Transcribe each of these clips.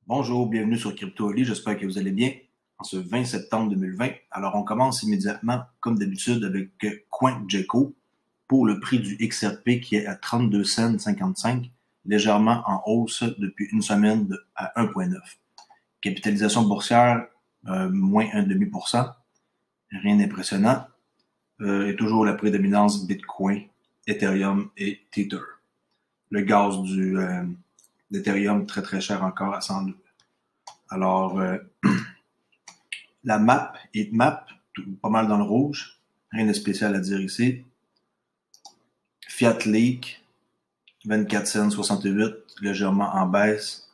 Bonjour, bienvenue sur CryptoOli, j'espère que vous allez bien en ce 20 septembre 2020. Alors, on commence immédiatement, comme d'habitude, avec CoinGecko pour le prix du XRP qui est à 32 cents 55, légèrement en hausse depuis une semaine à 1,9. Capitalisation boursière, moins 1,5%, rien d'impressionnant. Et toujours la prédominance Bitcoin, Ethereum et Tether. Le gaz d'Ethereum très très cher encore à 102. Alors, la map, heatmap, pas mal dans le rouge. Rien de spécial à dire ici. Fiat Leak, 24 cents 68, légèrement en baisse.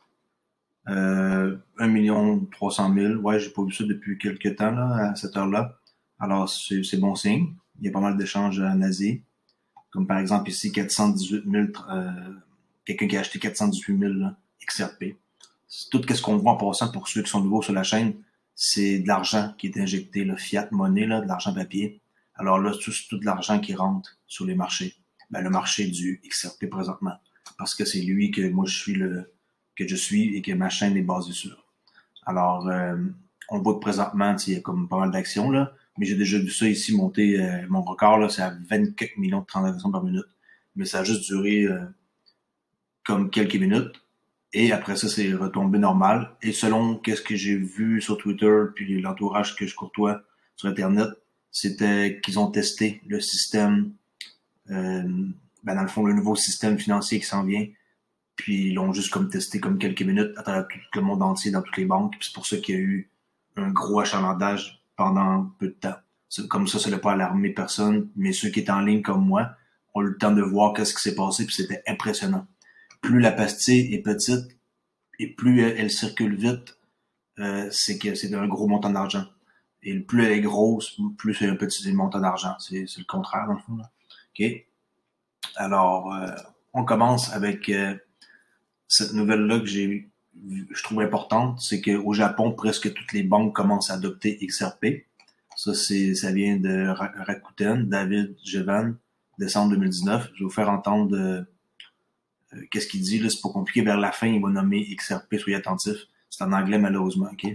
1 300 000. Ouais, j'ai pas vu ça depuis quelques temps, là, à cette heure-là. Alors, c'est bon signe. Il y a pas mal d'échanges en Asie. Comme par exemple ici, 418 000, quelqu'un qui a acheté 418 000 là, XRP. Tout ce qu'on voit en passant pour ceux qui sont nouveaux sur la chaîne, c'est de l'argent qui est injecté, le fiat monnaie, là, de l'argent papier. Alors là, c'est tout de l'argent qui rentre sur les marchés. Ben, le marché du XRP présentement. Parce que c'est lui que moi je suis et que ma chaîne est basée sur. Alors, on voit que présentement, il y a comme pas mal d'actions, là. Mais j'ai déjà vu ça ici monter, mon record, là, c'est à 24 millions de transactions par minute. Mais ça a juste duré comme quelques minutes. Et après ça, c'est retombé normal. Et selon qu'est-ce que j'ai vu sur Twitter, puis l'entourage que je courtois sur Internet, c'était qu'ils ont testé le système, dans le fond, le nouveau système financier qui s'en vient. Puis ils l'ont juste comme testé comme quelques minutes à travers tout le monde entier, dans toutes les banques. Puis c'est pour ça qu'il y a eu un gros achalandage pendant peu de temps. Comme ça n'a pas alarmé personne, mais ceux qui étaient en ligne comme moi ont eu le temps de voir qu'est-ce qui s'est passé, puis c'était impressionnant. Plus la pastille est petite et plus elle circule vite, c'est que c'est un gros montant d'argent. Et plus elle est grosse, plus c'est un petit montant d'argent. C'est le contraire, dans le fond. Là. OK? Alors, on commence avec cette nouvelle-là que je trouve importante. C'est qu'au Japon, presque toutes les banques commencent à adopter XRP. Ça vient de Rakuten, David Jevan, décembre 2019. Je vais vous faire entendre qu'est-ce qu'il dit, là, c'est pas compliqué. Vers la fin, il va nommer XRP, soyez attentifs. C'est en anglais, malheureusement, OK?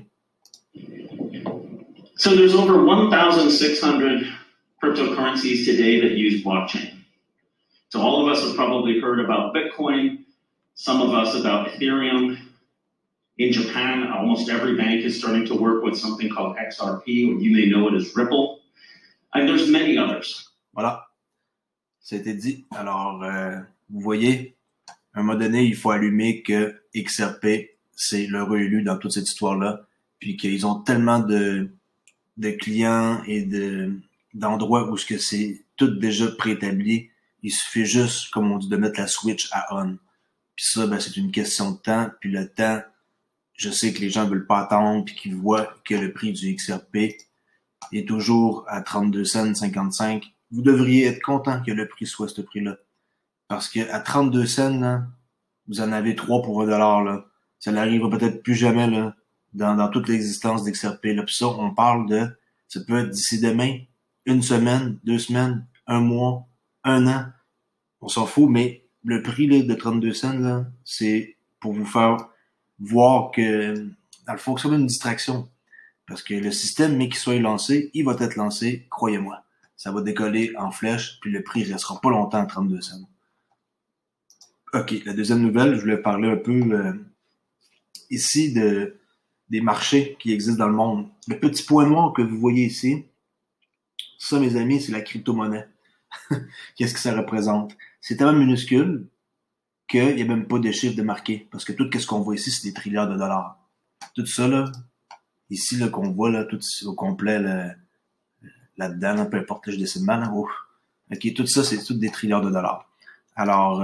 So there's over 1,600 cryptocurrencies today that use blockchain. So all of us have probably heard about Bitcoin, some of us about Ethereum. In Japan, almost every bank is starting to work with something called XRP, or you may know it as Ripple. And there's many others. Voilà. Ça a été dit. Alors, vous voyez, à un moment donné, il faut allumer que XRP, c'est l'heureux élu dans toute cette histoire-là, puis qu'ils ont tellement de clients et d'endroits où ce que c'est tout déjà préétabli. Il suffit juste, comme on dit, de mettre la switch à on. Puis ça, ben, c'est une question de temps. Puis le temps, je sais que les gens veulent pas attendre puis qu'ils voient que le prix du XRP est toujours à 32 cents 55. Vous devriez être content que le prix soit à ce prix-là. Parce que à 32 cents, là, vous en avez 3 pour $1, là. Ça n'arrivera peut-être plus jamais, là, dans toute l'existence d'XRP, là. Puis ça, on parle ça peut être d'ici demain, une semaine, 2 semaines, un mois, un an. On s'en fout, mais le prix, là, de 32 cents, là, c'est pour vous faire voir que, dans le fond, c'est comme une distraction. Parce que le système, mais qu'il soit lancé, il va être lancé, croyez-moi. Ça va décoller en flèche, puis le prix restera pas longtemps à 32 cents. OK, la deuxième nouvelle, je voulais parler un peu ici des marchés qui existent dans le monde. Le petit point noir que vous voyez ici, ça, mes amis, c'est la crypto-monnaie. Qu'est-ce que ça représente? C'est tellement minuscule qu'il n'y a même pas de chiffre de marqué. Parce que tout ce qu'on voit ici, c'est des trilliards de dollars. Tout ça, là, ici, là, qu'on voit, là, tout au complet, là-dedans, là, peu importe, là, je décide mal, là, ouf. OK, tout ça, c'est tout des trilliards de dollars. Alors,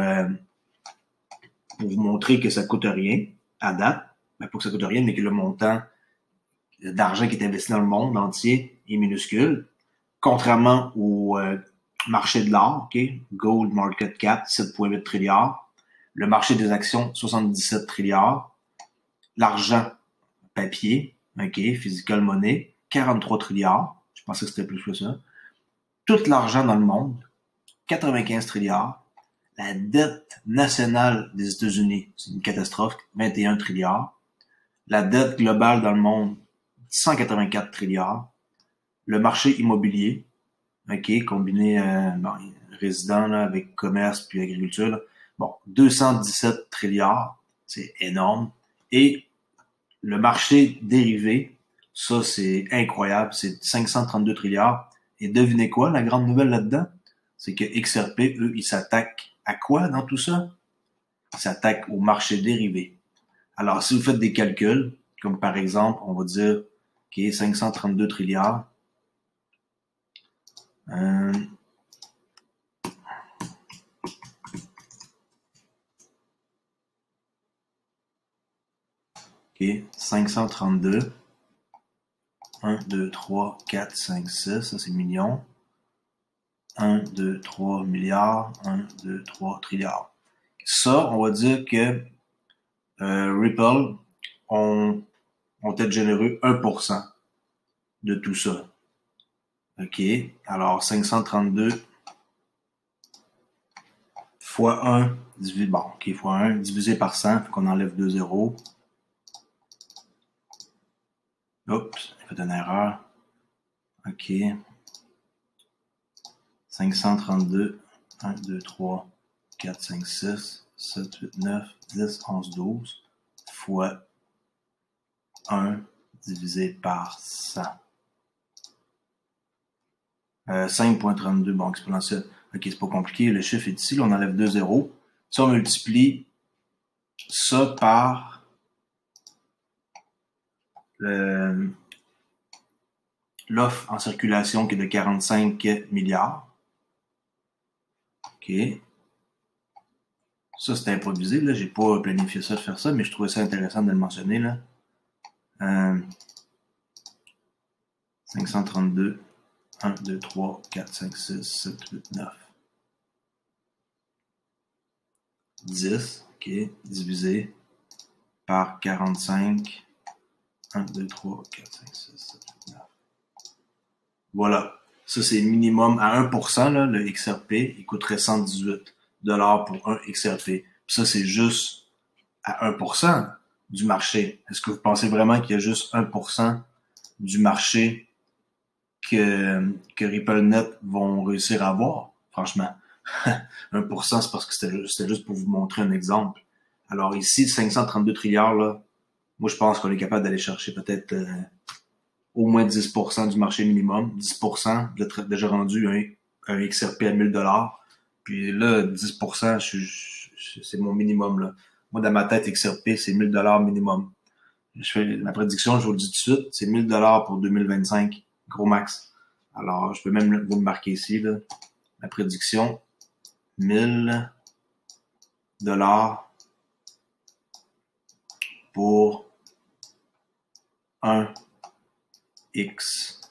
pour vous montrer que ça coûte rien, à date, ben, pas que ça coûte rien, mais que le montant d'argent qui est investi dans le monde entier est minuscule, contrairement au marché de l'or, OK, Gold Market Cap, 7,8 trilliards, le marché des actions, 77 trilliards, l'argent papier, OK, physical money, 43 trilliards, je pensais que c'était plus que ça, tout l'argent dans le monde, 95 trilliards, la dette nationale des États-Unis, c'est une catastrophe, 21 trilliards, La dette globale dans le monde, 184 trilliards. Le marché immobilier, OK, combiné résident là, avec commerce puis agriculture, là, bon, 217 trilliards, c'est énorme. Et le marché dérivé, ça c'est incroyable, c'est 532 trilliards. Et devinez quoi, la grande nouvelle là-dedans? C'est que XRP, eux, ils s'attaquent à quoi dans tout ça? Ils s'attaquent au marché dérivé. Alors, si vous faites des calculs, comme par exemple, on va dire, OK, 532 trilliards, OK, 532, 1, 2, 3, 4, 5, 6, ça c'est millions. 1, 2, 3 milliards, 1, 2, 3 trilliards. Ça, on va dire que Ripple ont été généreux 1% de tout ça. OK, alors 532 fois 1 divisé, bon, OK, fois 1 divisé par 100, fait qu'on enlève 2 zéros. Oups, j'ai fait une erreur. OK. 532, 1, 2, 3, 4, 5, 6, 7, 8, 9, 10, 11, 12 fois 1 divisé par 100. 5.32, bon, exponentiel. OK, c'est pas compliqué. Le chiffre est ici. Là, on enlève 2 zéros. Si on multiplie ça par l'offre en circulation qui est de 45 milliards. OK. Ça, c'est improvisé. Là, j'ai pas planifié ça de faire ça, mais je trouvais ça intéressant de le mentionner. Là. 532, 1, 2, 3, 4, 5, 6, 7, 8, 9. 10, OK, divisé par 45. 1, 2, 3, 4, 5, 6, 7, 8, 9. Voilà. Ça, c'est minimum à 1%, là, le XRP. Il coûterait 118 $ pour un XRP. Puis ça, c'est juste à 1% du marché. Est-ce que vous pensez vraiment qu'il y a juste 1% du marché que RippleNet vont réussir à avoir? Franchement. 1%, c'est parce que c'était juste pour vous montrer un exemple. Alors ici, 532 trilliards, là, moi, je pense qu'on est capable d'aller chercher peut-être au moins 10% du marché minimum. 10%, déjà rendu un XRP à 1000 $. Puis là, 10%, c'est mon minimum. Là. Moi, dans ma tête, XRP, c'est 1000 $ minimum. Je fais ma prédiction, je vous le dis tout de suite, c'est 1000 $ pour 2025, gros max. Alors, je peux même vous le marquer ici. Là. Ma prédiction, 1000 $ pour un XRP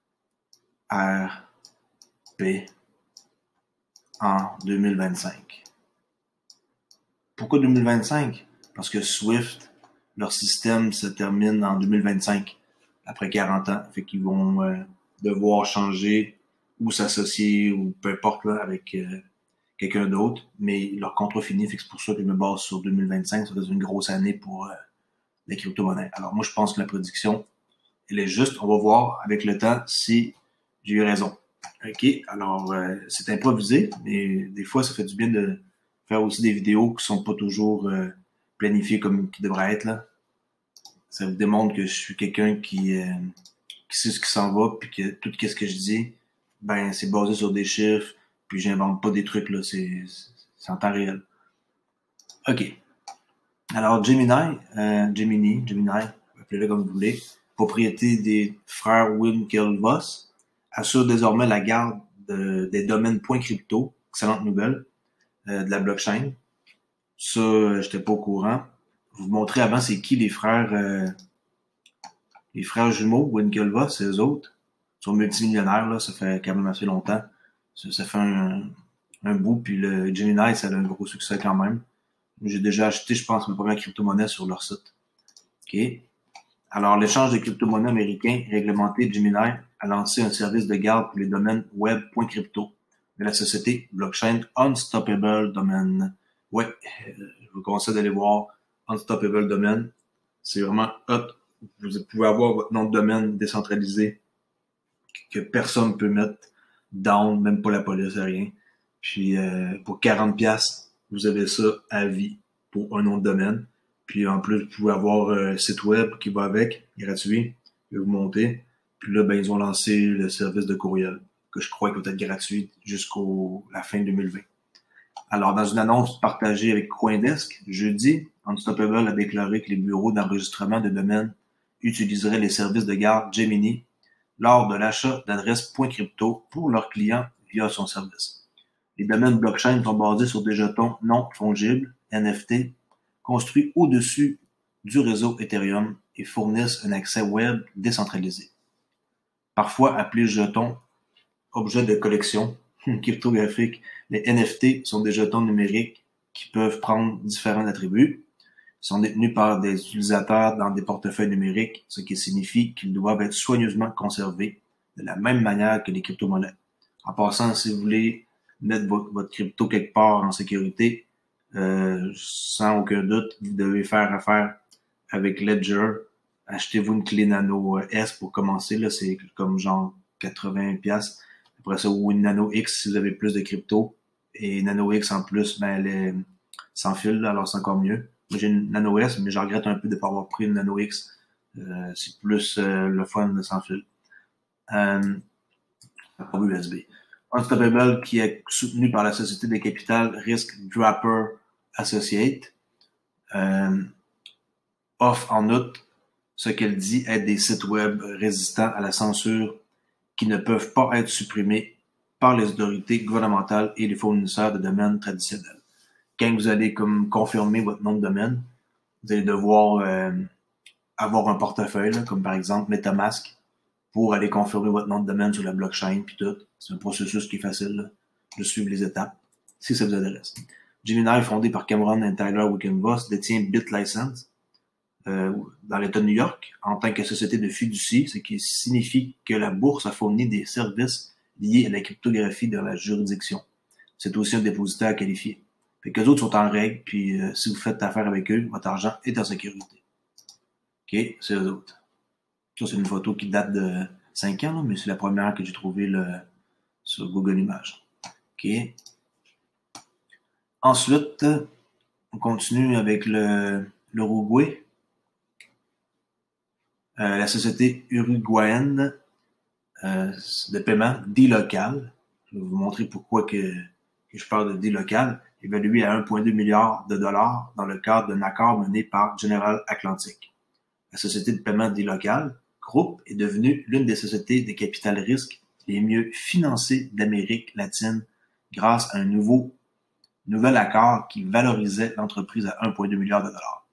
en 2025. Pourquoi 2025? Parce que Swift, leur système se termine en 2025, après 40 ans. Fait qu'ils vont devoir changer ou s'associer ou peu importe là, avec quelqu'un d'autre. Mais leur contrat finit, fait que c'est pour ça que je me base sur 2025. Ça va être une grosse année pour les crypto-monnaies. Alors moi, je pense que la prédiction, elle est juste. On va voir avec le temps si j'ai eu raison. OK, alors c'est improvisé, mais des fois, ça fait du bien de faire aussi des vidéos qui sont pas toujours planifiées comme qui devraient être. Là. Ça vous démontre que je suis quelqu'un qui sait ce qui s'en va, puis que tout ce que je dis, ben c'est basé sur des chiffres, puis j'invente pas des trucs, là, c'est en temps réel. OK. Alors, Gemini, appelez-le comme vous voulez, propriété des frères Winklevoss, assure désormais la garde des domaines .crypto, excellente nouvelle, de la blockchain. Ça, j'étais pas au courant. Vous montrer avant c'est qui les frères jumeaux Winklevoss, c'est eux autres. Ils sont multimillionnaires, là, ça fait quand même assez longtemps. Ça fait un bout, puis le Gemini, ça a un gros succès quand même. J'ai déjà acheté, je pense, ma première crypto-monnaie sur leur site. OK. Alors, l'échange de crypto-monnaies américain réglementé Gemini a lancé un service de garde pour les domaines web.crypto de la société blockchain Unstoppable Domain. Ouais, je vous conseille d'aller voir Unstoppable Domain. C'est vraiment hot. Vous pouvez avoir votre nom de domaine décentralisé que personne ne peut mettre down, même pas la police, rien. Puis pour 40$, vous avez ça à vie pour un nom de domaine. Puis en plus, vous pouvez avoir un site web qui va avec, gratuit, que vous montez. Puis là, ben, ils ont lancé le service de courriel, que je crois qu'il va être gratuit jusqu'au la fin 2020. Alors, dans une annonce partagée avec CoinDesk, jeudi, Unstoppable a déclaré que les bureaux d'enregistrement de domaines utiliseraient les services de garde Gemini lors de l'achat d'adresses .crypto pour leurs clients via son service. Les domaines blockchain sont basés sur des jetons non fongibles, NFT, construits au-dessus du réseau Ethereum et fournissent un accès web décentralisé. Parfois appelés jetons objets de collection cryptographique, les NFT sont des jetons numériques qui peuvent prendre différents attributs. Ils sont détenus par des utilisateurs dans des portefeuilles numériques, ce qui signifie qu'ils doivent être soigneusement conservés de la même manière que les crypto-monnaies. En passant, si vous voulez mettre votre crypto quelque part en sécurité, sans aucun doute, vous devez faire affaire avec Ledger. Achetez-vous une clé Nano S pour commencer, là, c'est comme genre 80$. Après ça, ou une Nano X si vous avez plus de crypto. Et Nano X en plus, ben, elle est sans fil, là, alors c'est encore mieux. Moi, j'ai une Nano S, mais je regrette un peu de ne pas avoir pris une Nano X. C'est plus le fun de sans fil. Par USB. Unstoppable, qui est soutenu par la société de capital risque Draper Associates, offre en outre ce qu'elle dit être des sites web résistants à la censure qui ne peuvent pas être supprimés par les autorités gouvernementales et les fournisseurs de domaines traditionnels. Quand vous allez comme confirmer votre nom de domaine, vous allez devoir avoir un portefeuille, là, comme par exemple MetaMask, pour aller confirmer votre nom de domaine sur la blockchain, puis tout. C'est un processus qui est facile, là, de suivre les étapes, si ça vous intéresse. Gemini, fondé par Cameron et Tyler Wickenvoss, détient BitLicense dans l'État de New York en tant que société de fiducie, ce qui signifie que la bourse a fourni des services liés à la cryptographie dans la juridiction. C'est aussi un dépositaire qualifié. Fait que les autres sont en règle, puis si vous faites affaire avec eux, votre argent est en sécurité. OK, c'est eux autres. Ça, c'est une photo qui date de 5 ans, là, mais c'est la première que j'ai trouvée sur Google Images. OK. Ensuite, on continue avec l'Uruguay. La société uruguayenne de paiement D-Local. Je vais vous montrer pourquoi que je parle de D-Local, évalué à 1,2 milliard de dollars dans le cadre d'un accord mené par General Atlantic. La société de paiement D-Local Group est devenue l'une des sociétés de capital risque les mieux financées d'Amérique latine grâce à un nouvel accord qui valorisait l'entreprise à 1,2 milliard de dollars.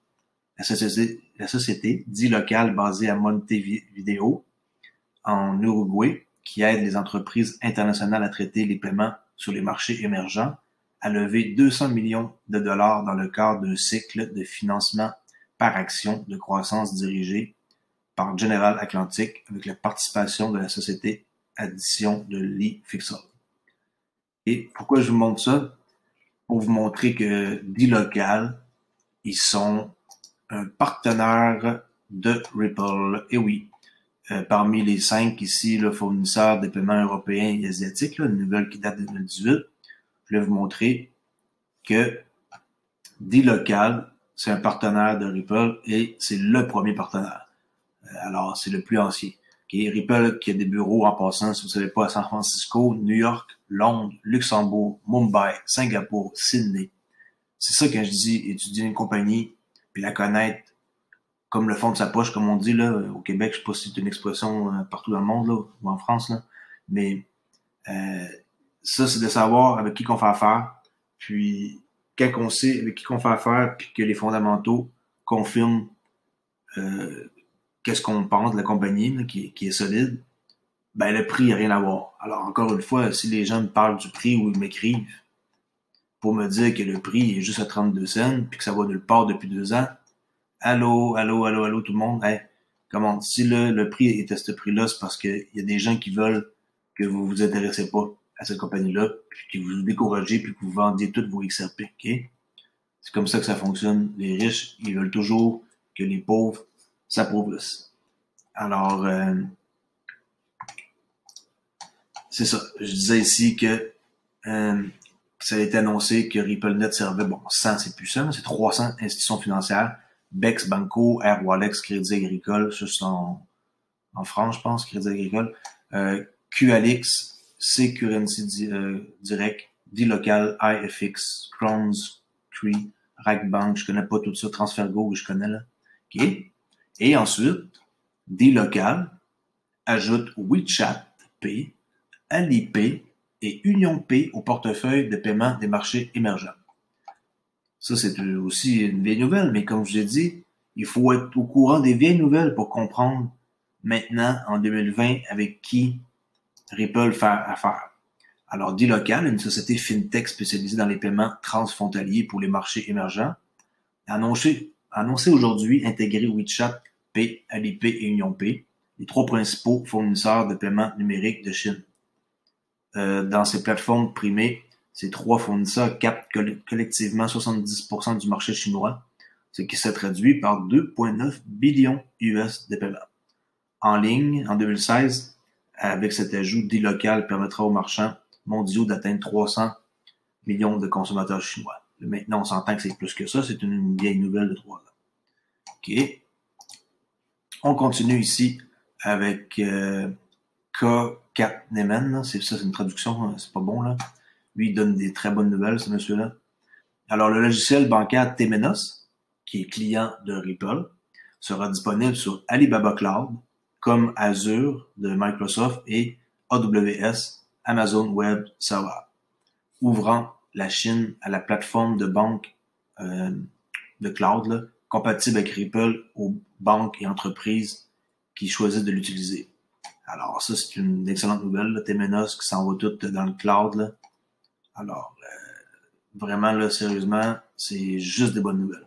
La société D-Local basée à Montevideo, en Uruguay, qui aide les entreprises internationales à traiter les paiements sur les marchés émergents, a levé 200 millions de dollars dans le cadre d'un cycle de financement par action de croissance dirigé par General Atlantic avec la participation de la société Addition de Lee Fixall. Et pourquoi je vous montre ça? Pour vous montrer que D-Local, ils sont un partenaire de Ripple. Et oui, parmi les 5 ici, le fournisseurs de paiements européens et asiatiques, là, une nouvelle qui date de 2018, je vais vous montrer que D-Local, c'est un partenaire de Ripple et c'est le premier partenaire. Alors, c'est le plus ancien. Okay? Ripple qui a des bureaux en passant, si vous ne savez pas, à San Francisco, New York, Londres, Luxembourg, Mumbai, Singapour, Sydney. C'est ça quand je dis étudier une compagnie puis la connaître comme le fond de sa poche, comme on dit là au Québec. Je sais pas si c'est une expression partout dans le monde là, ou en France, là. Mais ça, c'est de savoir avec qui qu'on fait affaire. Puis quand on sait avec qui qu'on fait affaire, puis que les fondamentaux confirment qu'est-ce qu'on pense de la compagnie là, qui est solide, ben le prix n'a rien à voir. Alors encore une fois, si les gens me parlent du prix ou ils m'écrivent pour me dire que le prix est juste à 32 cents puis que ça va nulle part depuis 2 ans, allô tout le monde, hey, comment si le prix est à ce prix-là, c'est parce qu'il y a des gens qui veulent que vous vous intéressez pas à cette compagnie-là, puis que vous vous découragez, puis que vous vendiez toutes vos XRP, ok? C'est comme ça que ça fonctionne. Les riches, ils veulent toujours que les pauvres s'appauvrissent. Alors, c'est ça. Je disais ici que ça a été annoncé que RippleNet servait, 100, c'est plus ça, c'est 300 institutions financières, BEX, Banco, Air Wallets, Crédit Agricole, juste en France, je pense, Crédit Agricole, QLX, C-Currency Direct, D-Local, IFX, Crowns, Cree, Rackbank, je connais pas tout ça, TransferGo, je connais là. OK. Et ensuite, D-Local ajoute WeChat Pay, Alipay et UnionPay au portefeuille de paiement des marchés émergents. Ça, c'est aussi une vieille nouvelle, mais comme je l'ai dit, il faut être au courant des vieilles nouvelles pour comprendre maintenant, en 2020, avec qui Ripple fait affaire. Alors, D-Local, une société fintech spécialisée dans les paiements transfrontaliers pour les marchés émergents, a annoncé aujourd'hui intégrer WeChat Pay, Alipay et UnionPay, les trois principaux fournisseurs de paiement numérique de Chine. Dans ces plateformes primées, ces trois fournisseurs captent collectivement 70% du marché chinois, ce qui se traduit par 2,9 billions US de paiements. En ligne, en 2016, avec cet ajout, D-Local permettra aux marchands mondiaux d'atteindre 300 millions de consommateurs chinois. Maintenant, on s'entend que c'est plus que ça, c'est une vieille nouvelle de 3 ans. OK. On continue ici avec K. Katneman, c'est une traduction, c'est pas bon là. Lui, il donne des très bonnes nouvelles, ce monsieur-là. Alors, le logiciel bancaire Temenos, qui est client de Ripple, sera disponible sur Alibaba Cloud, comme Azure de Microsoft et AWS, Amazon Web Server, ouvrant la Chine à la plateforme de banque de cloud là, compatible avec Ripple aux banques et entreprises qui choisissent de l'utiliser. Alors, ça, c'est une excellente nouvelle, là, Temenos qui s'en va tout dans le cloud. Là. Alors, vraiment, là, sérieusement, c'est juste des bonnes nouvelles.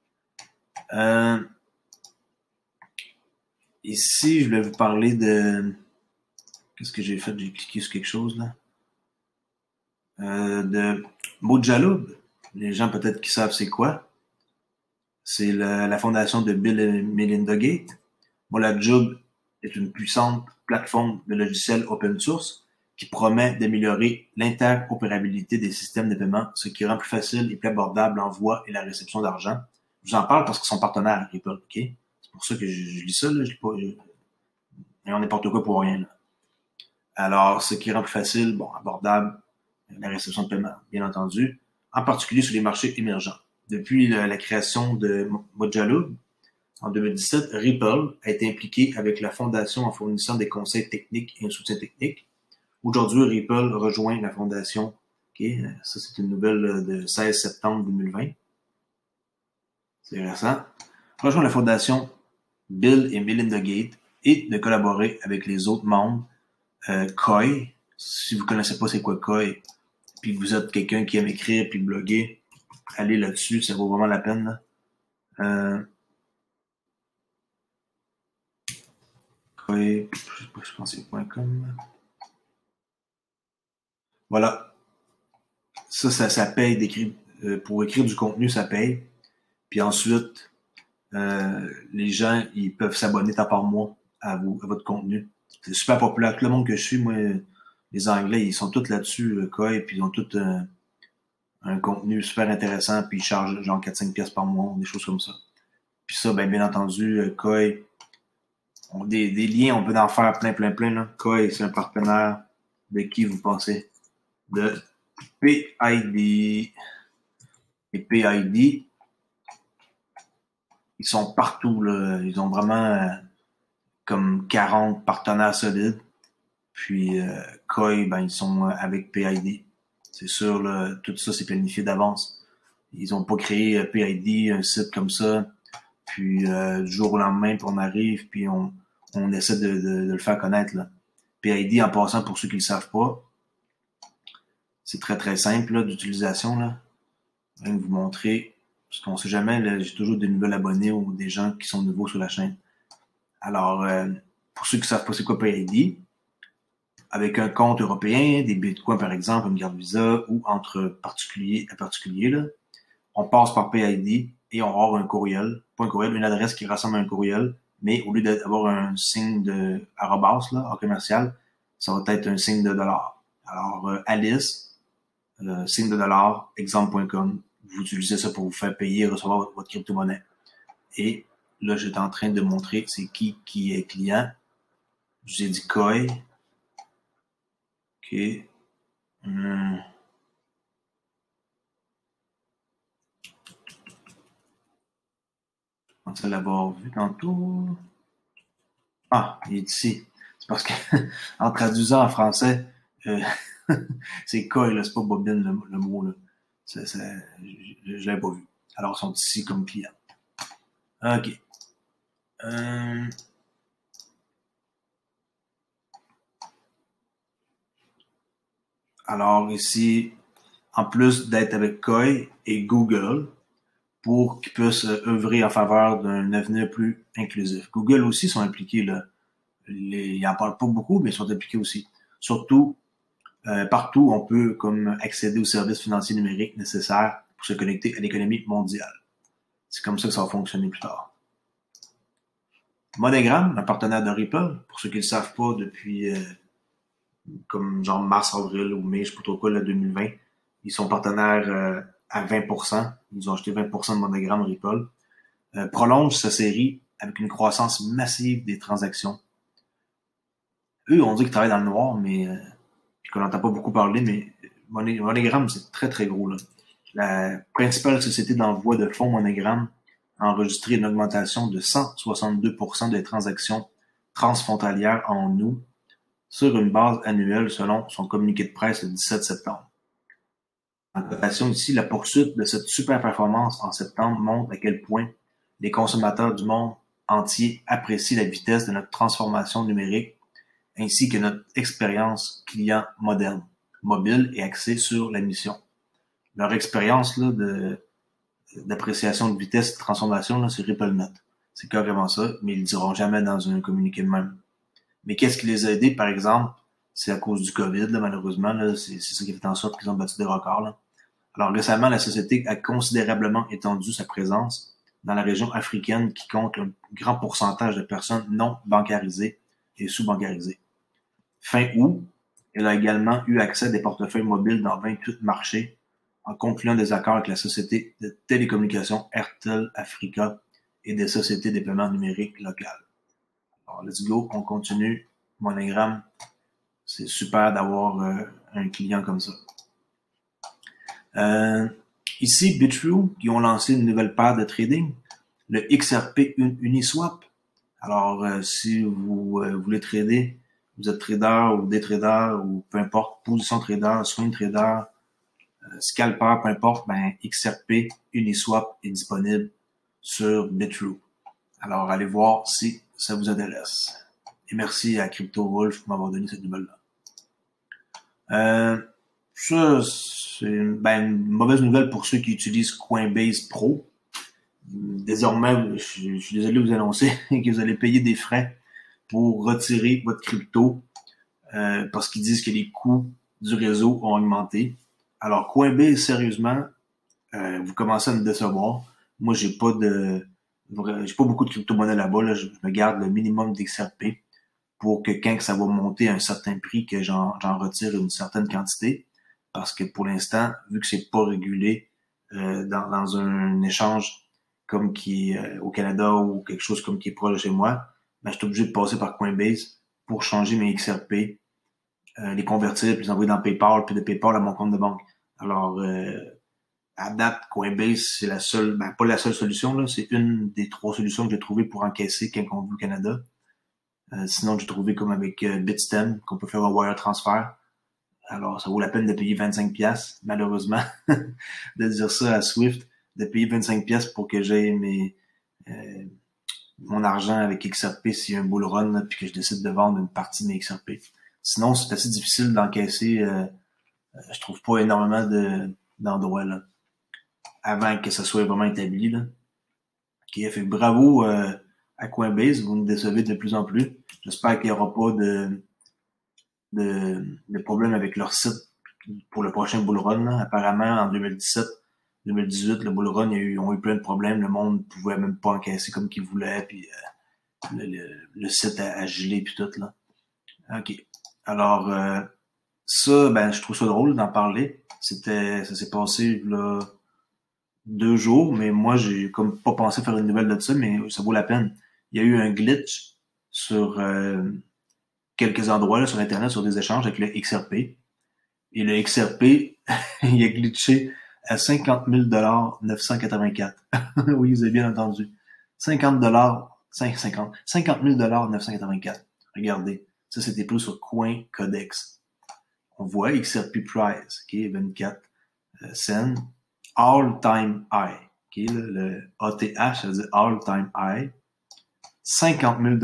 Ici, je voulais vous parler de... Qu'est-ce que j'ai fait? J'ai cliqué sur quelque chose, là. De Mojaloub. Les gens, peut-être, qui savent c'est quoi. C'est la fondation de Bill et Melinda Gates. Mojaloub est une puissante plateforme de logiciels open source qui promet d'améliorer l'interopérabilité des systèmes de paiement, ce qui rend plus facile et plus abordable l'envoi et la réception d'argent. Je vous en parle parce qu'ils sont partenaires avec Ripple, OK? C'est pour ça que je lis ça, là. Je lis pas, n'importe quoi pour rien, là. Alors, ce qui rend plus facile, abordable, la réception de paiement, bien entendu, en particulier sur les marchés émergents. Depuis la création de Mojaloub, en 2017, Ripple a été impliqué avec la fondation en fournissant des conseils techniques et un soutien technique. Aujourd'hui, Ripple rejoint la fondation. Okay, ça, c'est une nouvelle de 16 septembre 2020. C'est récent. Rejoint la fondation Bill et Melinda Gates et de collaborer avec les autres membres. Koi, si vous connaissez pas c'est quoi Koi, puis vous êtes quelqu'un qui aime écrire puis bloguer, allez là-dessus, ça vaut vraiment la peine. Là. Koi, je pense que c'est .com. Voilà. Ça paye d'écrire. Pour écrire du contenu, ça paye. Puis ensuite, les gens, ils peuvent s'abonner par mois à votre contenu. C'est super populaire. Tout le monde que je suis, moi, les Anglais, ils sont tous là-dessus, Koi, puis ils ont tout un contenu super intéressant, puis ils chargent genre 4-5 pièces par mois, des choses comme ça. Puis ça, bien entendu, Koi, des liens, on peut en faire plein, là. Koi, c'est un partenaire de qui vous pensez? De PID. Et PID, ils sont partout, là. Ils ont vraiment comme 40 partenaires solides. Puis Koi, ils sont avec PID. C'est sûr, là, tout ça, c'est planifié d'avance. Ils ont pas créé PID, un site comme ça, puis du jour au lendemain, puis on arrive, puis on essaie de le faire connaître. Là. PID, en passant, pour ceux qui le savent pas, c'est très très simple là, d'utilisation. Là. Je vais vous montrer, parce qu'on sait jamais, là, j'ai toujours des nouveaux abonnés ou des gens qui sont nouveaux sur la chaîne. Alors, pour ceux qui savent pas c'est quoi PID, avec un compte européen, des bitcoins par exemple, une carte Visa ou entre particulier à particulier, là, on passe par PID et on va avoir un courriel, pas un courriel, une adresse qui ressemble à un courriel, mais au lieu d'avoir un signe de arrobas, là, en commercial, ça va être un signe de dollar. Alors, Alice, signe de dollar, exemple.com, vous utilisez ça pour vous faire payer et recevoir votre crypto-monnaie. Et là, j'étais en train de montrer c'est qui est client. J'ai dit Koi. OK. Je pensais l'avoir vu tantôt. Ah, il est ici. C'est parce que, en traduisant en français, c'est Koi, là, c'est pas bobine le mot, là. Je l'avais pas vu. Alors, ils sont ici comme clients. OK. Alors, ici, en plus d'être avec Koi et Google, pour qu'ils puissent œuvrer en faveur d'un avenir plus inclusif. Google aussi sont impliqués, là. Ils n'en parlent pas beaucoup, mais ils sont impliqués aussi. Surtout, partout, on peut comme accéder aux services financiers numériques nécessaires pour se connecter à l'économie mondiale. C'est comme ça que ça va fonctionner plus tard. MoneyGram, un partenaire de Ripple, pour ceux qui ne le savent pas, depuis comme genre mars, avril ou mai, je ne sais pas trop quoi, là, 2020, ils sont partenaires à 20%. Ils ont acheté 20% de MoneyGram Ripple. Prolonge sa série avec une croissance massive des transactions. Eux, on dit qu'ils travaillent dans le noir, mais puis qu'on n'entend pas beaucoup parler, mais MoneyGram, c'est très, très gros, là. La principale société d'envoi de fonds MoneyGram a enregistré une augmentation de 162% des transactions transfrontalières en août sur une base annuelle selon son communiqué de presse le 17 septembre. En cotation ici, la poursuite de cette super performance en septembre montre à quel point les consommateurs du monde entier apprécient la vitesse de notre transformation numérique ainsi que notre expérience client moderne, mobile et axée sur la mission. Leur expérience là, d'appréciation de vitesse de transformation, là, c'est RippleNet. C'est carrément ça, mais ils le diront jamais dans un communiqué de même. Mais qu'est-ce qui les a aidés, par exemple? C'est à cause du COVID, là, malheureusement. Là, c'est ça qui fait en sorte qu'ils ont battu des records. Là. Alors récemment, la société a considérablement étendu sa présence dans la région africaine qui compte un grand pourcentage de personnes non bancarisées et sous-bancarisées. Fin août, elle a également eu accès à des portefeuilles mobiles dans 28 marchés en concluant des accords avec la société de télécommunications Airtel Africa et des sociétés de paiement numérique locales. Alors, let's go, on continue. MoneyGram, c'est super d'avoir un client comme ça. Ici, Bitrue, qui ont lancé une nouvelle paire de trading, le XRP Uniswap. Alors, si vous voulez trader, vous êtes trader ou day trader ou peu importe, position trader, swing trader, scalper, peu importe, ben XRP Uniswap est disponible sur Bitrue. Alors, allez voir si ça vous intéresse. Et merci à CryptoWolf pour m'avoir donné cette nouvelle-là. Ça, c'est une mauvaise nouvelle pour ceux qui utilisent Coinbase Pro. Désormais, je suis désolé de vous annoncer que vous allez payer des frais pour retirer votre crypto parce qu'ils disent que les coûts du réseau ont augmenté. Alors, Coinbase, sérieusement, vous commencez à me décevoir. Moi, j'ai pas beaucoup de crypto-monnaies là-bas. Là. Je me garde le minimum d'XRP pour que quand ça va monter à un certain prix, que j'en retire une certaine quantité. Parce que pour l'instant, vu que c'est pas régulé dans un échange comme qui est au Canada ou quelque chose comme qui est proche de chez moi, ben, je suis obligé de passer par Coinbase pour changer mes XRP, les convertir, puis les envoyer dans PayPal, puis de PayPal à mon compte de banque. Alors, à date, Coinbase, c'est la seule, ben pas la seule solution, là, c'est une des 3 solutions que j'ai trouvées pour encaisser quand on veut au Canada. Sinon, j'ai trouvé comme avec Bitstamp, qu'on peut faire un wire transfer. Alors, ça vaut la peine de payer 25$, malheureusement, de dire ça à Swift, de payer 25$ pour que j'aie mon argent avec XRP s'il y a un bull run, là, puis que je décide de vendre une partie de mes XRP. Sinon, c'est assez difficile d'encaisser. Je trouve pas énormément d'endroits là, avant que ça soit vraiment établi. Là. Okay, fait bravo à Coinbase, vous nous décevez de plus en plus. J'espère qu'il n'y aura pas de problème avec leur site pour le prochain bull run. Là. Apparemment, en 2017, 2018, le bull run, ils ont eu plein de problèmes. Le monde ne pouvait même pas encaisser comme qu'il voulait. Puis le site a gelé puis tout, là. OK. Alors, ça, ben, je trouve ça drôle d'en parler. Ça s'est passé, là, 2 jours, mais moi, j'ai comme pas pensé faire une nouvelle de ça, mais ça vaut la peine. Il y a eu un glitch sur quelques endroits, là, sur Internet, sur des échanges avec le XRP. Et le XRP, il a glitché à 50 000 984. Oui, vous avez bien entendu. 50 000 984. Regardez. Ça, c'était pris sur CoinCodex. On voit XRP Price, OK, 24 cents. All-time high. OK, là, le ATH, ça veut dire all-time high. 50 000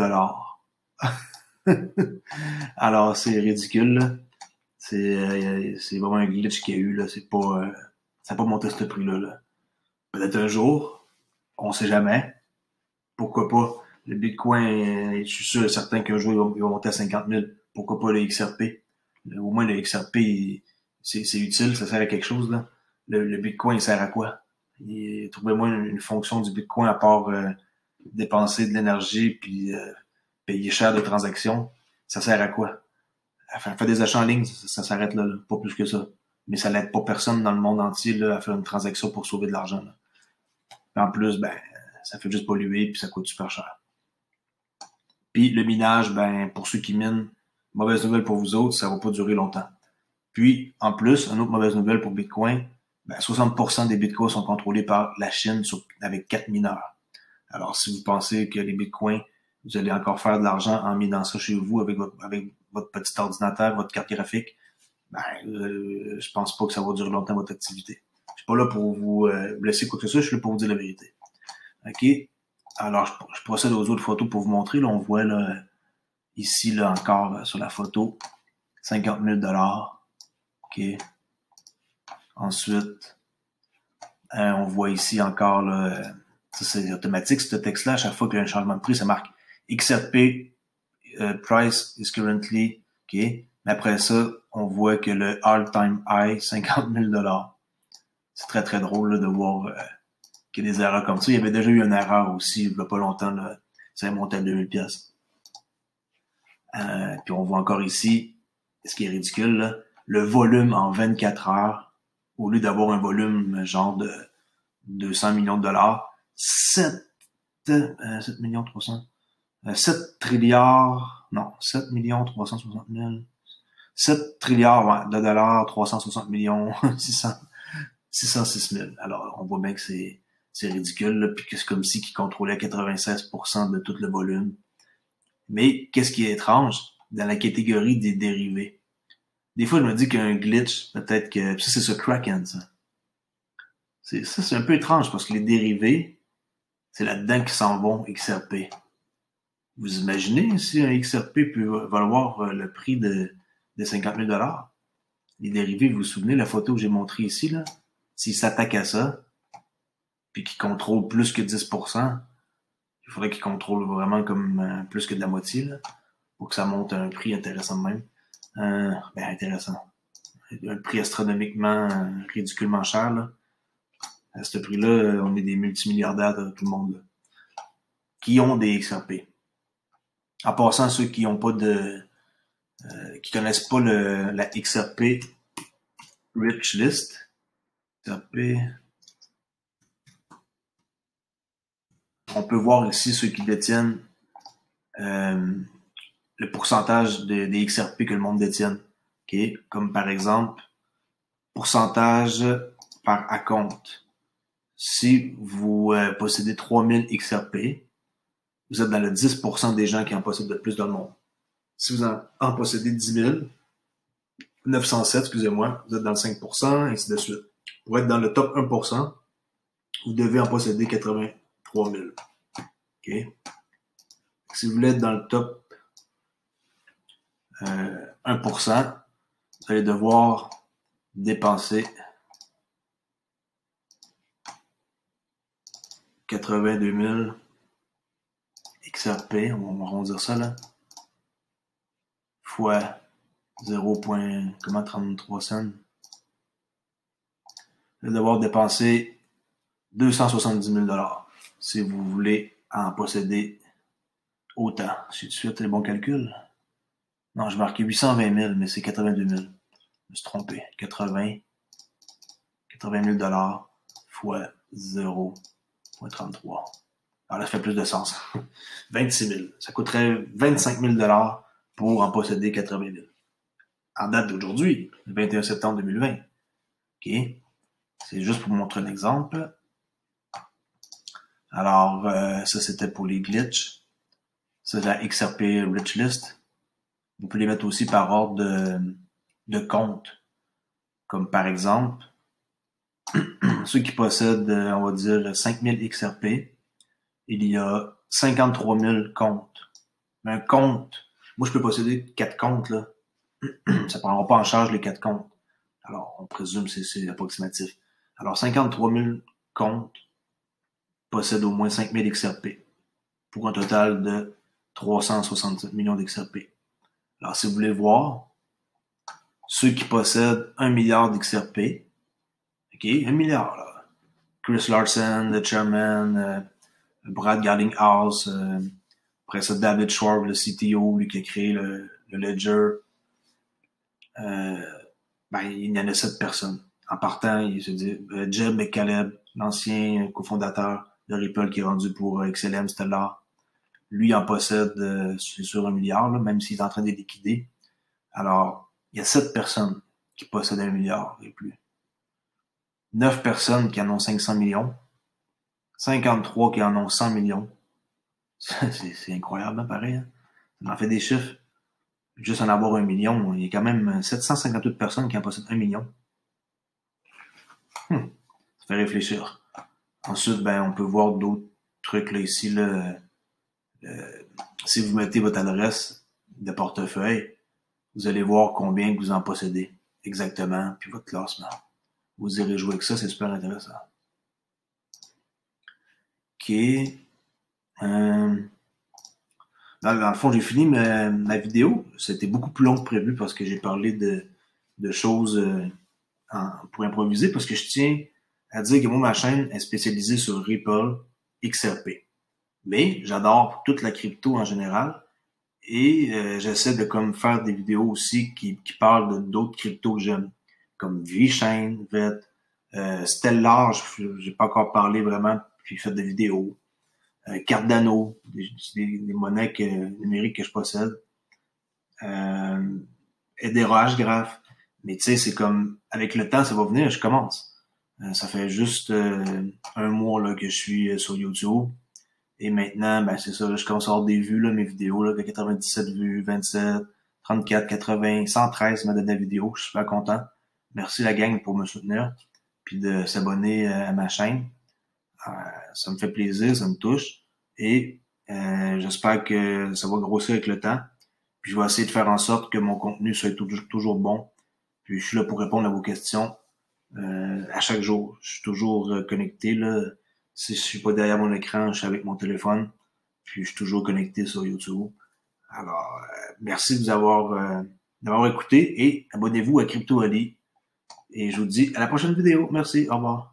Alors, c'est ridicule, là. C'est vraiment un glitch qu'il y a eu, là. C'est pas, ça n'a pas monté ce prix-là, là. Peut-être un jour, on sait jamais. Pourquoi pas? Le Bitcoin, je suis sûr et certain qu'un jour, il va monter à 50 000. Pourquoi pas le XRP? Au moins, le XRP, c'est utile, ça sert à quelque chose, là. Le Bitcoin, il sert à quoi? Trouvez-moi une fonction du Bitcoin à part dépenser de l'énergie puis payer cher de transactions. Ça sert à quoi? Faire des achats en ligne, ça s'arrête là, pas plus que ça. Mais ça n'aide pas personne dans le monde entier là, à faire une transaction pour sauver de l'argent. Là. En plus, ben, ça fait juste polluer puis ça coûte super cher. Puis le minage, ben, pour ceux qui minent, mauvaise nouvelle pour vous autres, ça va pas durer longtemps. Puis, en plus, une autre mauvaise nouvelle pour Bitcoin, ben, 60% des Bitcoins sont contrôlés par la Chine avec 4 mineurs. Alors, si vous pensez que les Bitcoins, vous allez encore faire de l'argent en minant ça chez vous avec votre petit ordinateur, votre carte graphique, ben, je pense pas que ça va durer longtemps votre activité. Je suis pas là pour vous blesser quoi que ce soit, je suis là pour vous dire la vérité. OK? Alors, je procède aux autres photos pour vous montrer. Là, on voit là, ici, là, encore sur la photo, 50 000 OK? Ensuite, on voit ici encore, là, ça c'est automatique, ce texte-là, à chaque fois qu'il y a un changement de prix, ça marque XRP price is currently, OK? Mais après ça, on voit que le all-time high, 50 000 C'est très, très drôle là, de voir qu'il y a des erreurs comme ça. Il y avait déjà eu une erreur aussi, il n'y a pas longtemps, là, ça a monté à 2000 pièces. Puis on voit encore ici, ce qui est ridicule, là, le volume en 24 heures, au lieu d'avoir un volume genre de 200 millions de dollars, 7 millions 300, 7 trilliards, non, 7 millions 360 000, 7 trilliards ouais, de dollars, 360 millions, 606 000. Alors, on voit bien que c'est ridicule, là, puis que c'est comme si qu'ils contrôlaient 96% de tout le volume. Mais qu'est-ce qui est étrange dans la catégorie des dérivés? Des fois, je me dis qu'il y a un glitch, peut-être que... Ça, c'est ce Kraken, ça. C'est un peu étrange, parce que les dérivés, c'est là-dedans qu'ils s'en vont, XRP. Vous imaginez si un XRP peut valoir le prix de 50 000 $? Les dérivés, vous vous souvenez, la photo que j'ai montrée ici, là? S'ils s'attaquent à ça, puis qu'ils contrôlent plus que 10%, il faudrait qu'ils contrôlent vraiment comme plus que de la moitié, là, pour que ça monte à un prix intéressant de même. Ben, intéressant. Un prix astronomiquement, ridiculement cher, là. À ce prix-là, on est des multimilliardaires de tout le monde, là, qui ont des XRP. En passant, ceux qui ont pas qui connaissent pas la XRP Rich List, XRP, on peut voir ici ceux qui détiennent le pourcentage des XRP que le monde détienne. Okay? Comme par exemple, pourcentage par acompte. Si vous possédez 3000 XRP, vous êtes dans le 10% des gens qui en possèdent le plus dans le monde. Si vous en possédez 10 907, excusez-moi, vous êtes dans le 5%, et ainsi de suite. Pour être dans le top 1%, vous devez en posséder 83 000. Okay? Si vous voulez être dans le top 1%, vous allez devoir dépenser 82 000 XRP, on va arrondir ça là, fois 0,33 cents. Vous allez devoir dépenser 270 000 $ si vous voulez en posséder autant. J'ai tout de suite les bons calculs. Non, je marquais 820 000, mais c'est 82 000. Je me suis trompé. 80 000 $ fois 0,33. Alors là, ça fait plus de sens. 26 000. Ça coûterait 25 000 $ pour en posséder 80 000. En date d'aujourd'hui, le 21 septembre 2020. OK? C'est juste pour vous montrer un exemple. Alors, ça, c'était pour les glitches. C'est la XRP Rich List. Vous pouvez les mettre aussi par ordre de compte. Comme par exemple, ceux qui possèdent, on va dire, 5000 XRP, il y a 53 000 comptes. Un compte, moi je peux posséder 4 comptes, là. Ça ne prendra pas en charge les 4 comptes. Alors, on présume que c'est approximatif. Alors, 53 000 comptes possèdent au moins 5000 XRP pour un total de 367 millions d'XRP. Alors, si vous voulez voir, ceux qui possèdent 1 milliard d'XRP, OK, 1 milliard, là. Chris Larsen, le chairman, Brad Garlinghouse, après ça, David Schwab, le CTO, lui qui a créé le Ledger. Il y en a 7 personnes. En partant, il se dit Jeb McCaleb, l'ancien cofondateur de Ripple qui est rendu pour XLM Stellar. Lui en possède, c'est sûr, 1 milliard, là, même s'il est en train de les liquider. Alors, il y a 7 personnes qui possèdent 1 milliard et plus. 9 personnes qui en ont 500 millions. 53 qui en ont 100 millions. C'est incroyable, hein, pareil. Hein? Ça en fait des chiffres. Juste en avoir 1 million, il y a quand même 758 personnes qui en possèdent 1 million. Ça fait réfléchir. Ensuite, on peut voir d'autres trucs là ici. Là, si vous mettez votre adresse de portefeuille, vous allez voir combien vous en possédez exactement, puis votre classement. Vous irez jouer avec ça, c'est super intéressant. OK. Dans le fond, j'ai fini ma vidéo. C'était beaucoup plus long que prévu parce que j'ai parlé de choses pour improviser, parce que je tiens à dire que moi, ma chaîne est spécialisée sur Ripple XRP. Mais j'adore toute la crypto en général et j'essaie de faire des vidéos aussi qui parlent d'autres cryptos que j'aime, comme VeChain, Stellar, j'ai pas encore parlé vraiment, puis fait des vidéos. Cardano, des monnaies numériques que je possède. Hedera, Hgraph. Mais tu sais, c'est comme, avec le temps, ça va venir, je commence. Ça fait juste 1 mois là, que je suis sur YouTube. Et maintenant, c'est ça, là, je commence à avoir des vues, là, mes vidéos, là, de 97 vues, 27, 34, 80, 113 m'a donné la vidéo. Je suis super content. Merci la gang pour me soutenir. Puis de s'abonner à ma chaîne. Ça me fait plaisir, ça me touche. Et j'espère que ça va grossir avec le temps. Puis je vais essayer de faire en sorte que mon contenu soit toujours bon. Puis je suis là pour répondre à vos questions à chaque jour. Je suis toujours connecté, là. Si je suis pas derrière mon écran, je suis avec mon téléphone. Puis je suis toujours connecté sur YouTube. Alors, merci de vous d'avoir écouté et abonnez-vous à Crypto Ali. Et je vous dis à la prochaine vidéo. Merci, au revoir.